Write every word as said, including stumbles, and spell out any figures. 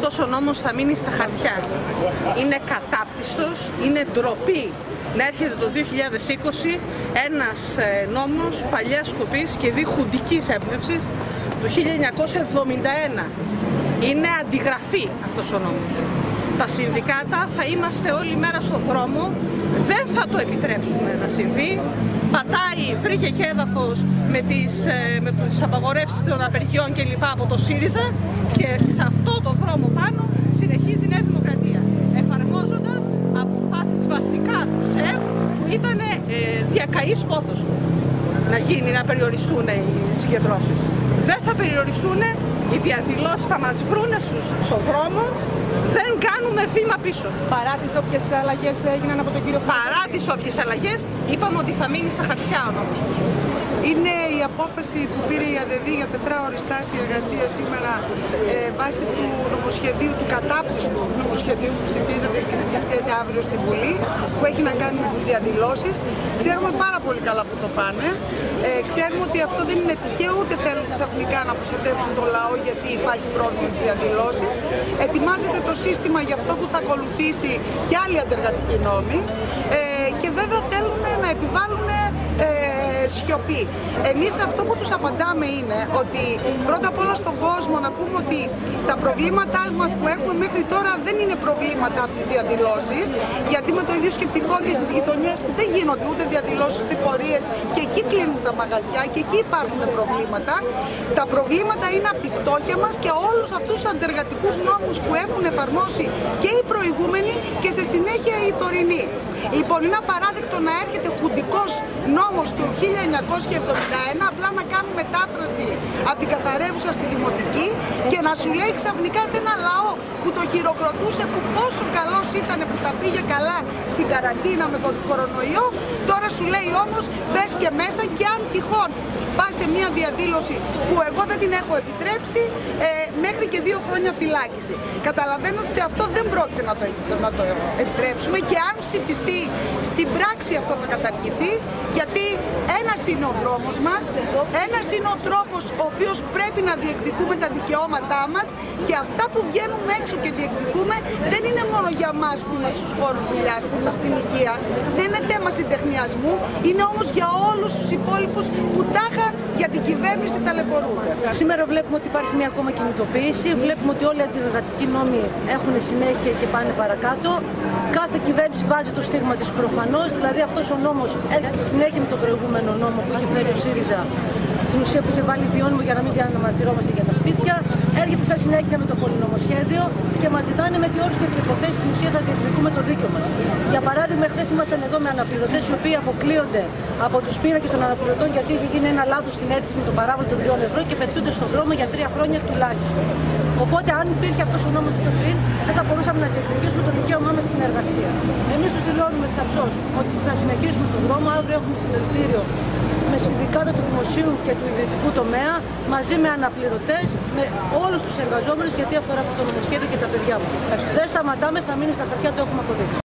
αυτός ο νόμος θα μείνει στα χαρτιά. Είναι κατάπτυστος, είναι ντροπή να έρχεται το δύο χιλιάδες είκοσι ένας νόμος παλιάς σκοπής και δι χουντικής έμπνευσης του χίλια εννιακόσια εβδομήντα ένα. Είναι αντιγραφή αυτός ο νόμος. Τα συνδικάτα θα είμαστε όλη μέρα στον δρόμο, δεν θα το επιτρέψουμε να συμβεί. Πατάει, βρήκε και έδαφος με τις, με τις απαγορεύσεις των απεργιών κλπ. Από το ΣΥΡΙΖΑ και σε αυτό το δρόμο πάνω συνεχίζει η Νέα Δημοκρατία, εφαρμόζοντας αποφάσεις βασικά του ΣΕΒ που ήταν ε, διακαής πόθος να γίνει, να περιοριστούν οι συγκεντρώσεις. Δεν θα περιοριστούν, οι διαδηλώσεις θα μας βρούνε στον δρόμο, δεν κάνουμε βήμα πίσω. Παρά τις όποιες αλλαγές έγιναν από τον κύριο Παπαδόπουλο. Παρά τις όποιες αλλαγές, είπαμε ότι θα μείνει στα χαρτιά ο νόμος. Είναι η απόφαση που πήρε η ΑΔΕΔΗ για τετράωρη στάση εργασίας σήμερα ε, βάσει του νομοσχεδίου, του κατάπτυστου νομοσχεδίου που ψηφίζεται και συζητιέται αύριο στην Βουλή, που έχει να κάνει με τις διαδηλώσεις. Ξέρουμε πάρα πολύ καλά που το πάνε. Ε, ξέρουμε ότι αυτό δεν είναι τυχαίο, ούτε θέλουν ξαφνικά να προστατεύσουν το λαό γιατί υπάρχει πρόβλημα με τις διαδηλώσεις. Ετοιμάζεται το σύστημα για αυτό που θα ακολουθήσει και άλλοι αντεργατικοί νόμοι. Ε, και βέβαια θέλουν να επιβάλλουν ε, σιωπή. Εμείς αυτό που τους απαντάμε είναι ότι πρώτα απ' όλα στον κόσμο να πούμε ότι τα προβλήματά μας που έχουμε μέχρι τώρα δεν είναι προβλήματα από τις διαδηλώσεις, γιατί με το ίδιο σκεπτικό και στις γειτονιές που δεν γίνονται ούτε διαδηλώσεις ούτε πορείες και εκεί κλείνουν τα μαγαζιά και εκεί υπάρχουν προβλήματα. Τα προβλήματα είναι από τη φτώχεια μας και όλους αυτούς τους αντεργατικούς νόμους που έχουν εφαρμόσει και οι προηγούμενοι και σε συνέχεια οι τωρινοί. Λοιπόν, είναι απαράδεκτο να έρχεται χουντικός νόμος του χίλια εννιακόσια εβδομήντα ένα απλά να κάνει μετάφραση από την καθαρεύουσα στη δημοτική και να σου λέει ξαφνικά σε ένα λαό που το χειροκροτούσε, που πόσο καλός ήταν που τα πήγε καλά στην καραντίνα με τον κορονοϊό, τώρα σου λέει όμως μπες και μέσα και αν τυχόν πας σε μια διαδήλωση που εγώ δεν την έχω επιτρέψει, ε, μέχρι και δύο χρόνια φυλάκιση. Καταλαβαίνω ότι αυτό δεν πρόκειται να το, να το επιτρέψουμε και αν ψηφιστεί στην πράξη αυτό θα καταργηθεί, γιατί ένας είναι ο δρόμος μας, ένας είναι ο τρόπος ο οποίος πρέπει να διεκδικούμε τα δικαιώματά μας και αυτά που βγαίνουμε έξω και διεκδικούμε δεν είναι μόνο για μας που είμαστε στους χώρους δουλειάς, που είμαστε στην υγεία, δεν είναι θέμα συντεχνιασμού, είναι όμως για όλους τους υπόλοιπους που τάχα για την κυβέρνηση ταλαιπωρούνται. Σήμερα βλέπουμε ότι υπάρχει μια ακόμα κινητοποίηση, βλέπουμε ότι όλοι οι αντιεργατικοί νόμοι έχουν συνέχεια και πάνε παρακάτω. Κάθε κυβέρνηση βάζει το στίγμα της προφανώς, δηλαδή αυτός ο νόμος έρχεται συνέχεια με τον προηγούμενο νόμο που είχε φέρει ο ΣΥΡΙΖΑ, στην ουσία που είχε βάλει διώνυμο για να μην αναμαρτυρόμαστε για τα σπίτια. Έρχεται σαν συνέχεια με το πολυνομοσχέδιο και μας ζητάνε με τι όρους και προϋποθέσεις στην ουσία θα διεκδικούμε το δίκαιο μας. Για παράδειγμα, χθες ήμασταν εδώ με αναπληρωτές οι οποίοι αποκλείονται από τους πίνακες των αναπληρωτών γιατί είχε γίνει ένα λάθος στην αίτηση με τον παράβολο των τριών ευρώ και πετούνται στον δρόμο για τρία χρόνια τουλάχιστον. Οπότε, αν υπήρχε αυτός ο νόμος πιο πριν, δεν θα μπορούσαμε να διεκδικήσουμε το δικαίωμά μας στην εργασία. Εμείς τους δηλώνουμε θαψώς ότι θα συνεχίσουμε στον δρόμο. Αύριο έχουμε συλλαλητήριο με συνδικάτα του δημοσίου και του ιδιωτικού τομέα, μαζί με αναπληρωτές, με όλους τους εργαζόμενους, γιατί αφορά αυτό το νομοσχέδιο και τα παιδιά μου. Δεν σταματάμε, θα μείνει στα χαρτιά, το έχουμε αποδείξει.